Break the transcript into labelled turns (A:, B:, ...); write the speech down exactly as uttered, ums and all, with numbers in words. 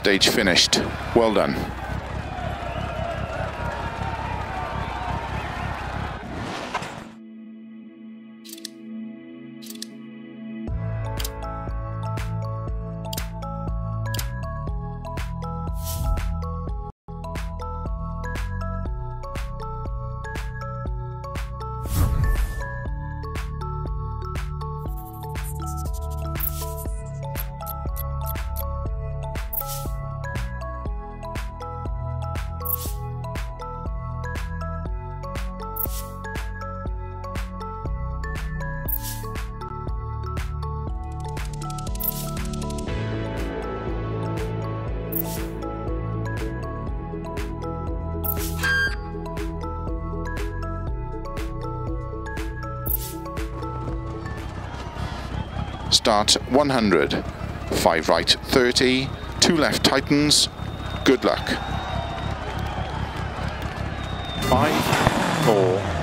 A: Stage finished. Well done. Start one hundred, five right thirty, two left tightens, good luck.
B: Five, four,